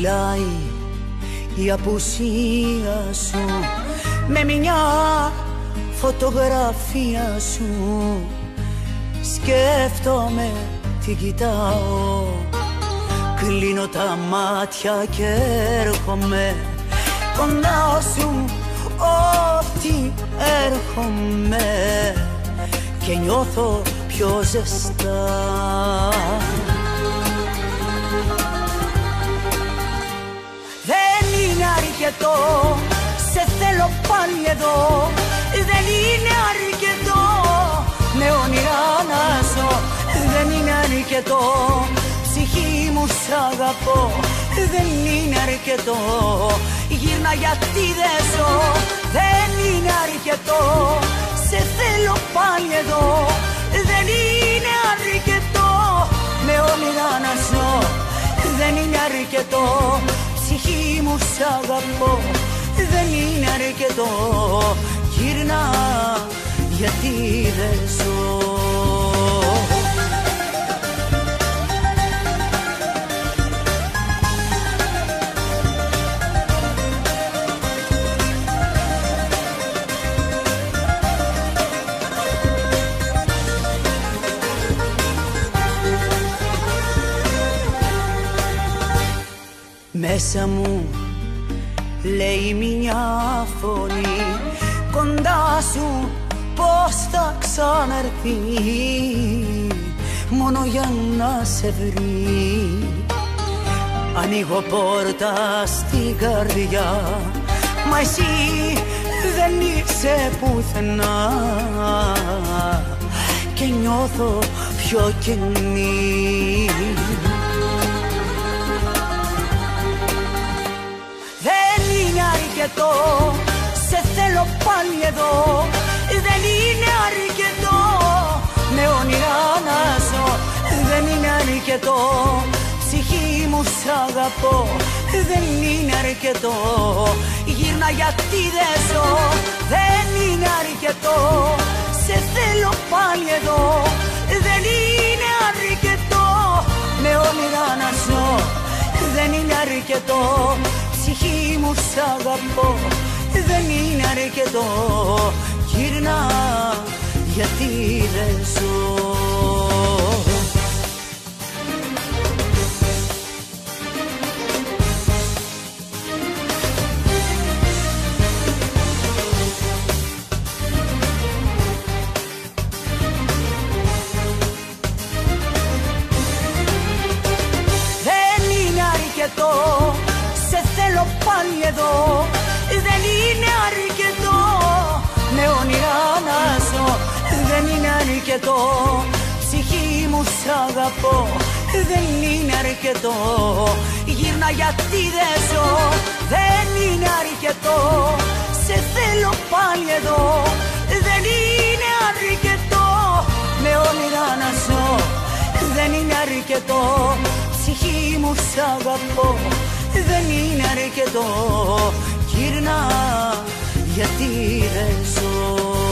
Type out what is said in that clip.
μιλάει η απουσία σου, με μια φωτογραφία σου. Σκέφτομαι, την κοιτάω, κλείνω τα μάτια και έρχομαι κοντά σου. Ό,τι έρχομαι και νιώθω πιο ζεστά. Δεν είναι αρκετό, σε θέλω πάλι εδώ. Δεν είναι αρκετό, με όνειρα να ζω. Δεν είναι αρκετό, ψυχή μου σ' αγαπώ. Δεν είναι αρκετό, γύρνα γιατί δεν ζω. Δεν είναι αρκετό, σε θέλω πάλι εδώ. Δεν είναι αρκετό, με όνειρα να ζω. Δεν είναι αρκετό, ψυχή μου σ' αγαπώ. Δεν είναι αρκετό, γύρνα γιατί δεν ζω. Μέσα μου λέει μια φωνή, κοντά σου πώς θα ξαναρθεί, μόνο για να σε βρει. Ανοίγω πόρτα στην καρδιά, μα εσύ δεν είσαι πουθενά και νιώθω πιο κενή. Σε θέλω πάλι εδώ. Δεν είναι αρκετό, με όνειρα να ζω. Δεν είναι αρκετό, ψυχή μου σ' αγαπώ. Δεν είναι αρκετό, γύρνα γιατί δεν ζω. Δεν είναι αρκετό, σε θέλω πάλι εδώ. Δεν είναι αρκετό, με όνειρα να ζω. Δεν είναι αρκετό, ψυχή μου σ' αγαπώ. Δεν είναι αρκετό, γύρνα γιατί δεν ζω. Δεν είναι αρκετό, σε θέλω πάλι εδώ. Δεν είναι αρκετό, με όνειρα να ζω. Δεν είναι αρκετό, ψυχή μου σ' αγαπώ. Δεν είναι αρκετό, γύρνα γιατί δεν ζω. Δεν είναι αρκετό, σε θέλω πάλι εδώ. Δεν είναι αρκετό, με όνειρα να ζω. Δεν είναι αρκετό, ψυχή μου σ' αγαπώ. Δεν είναι αρκετό, γύρνα γιατί δεν ζω.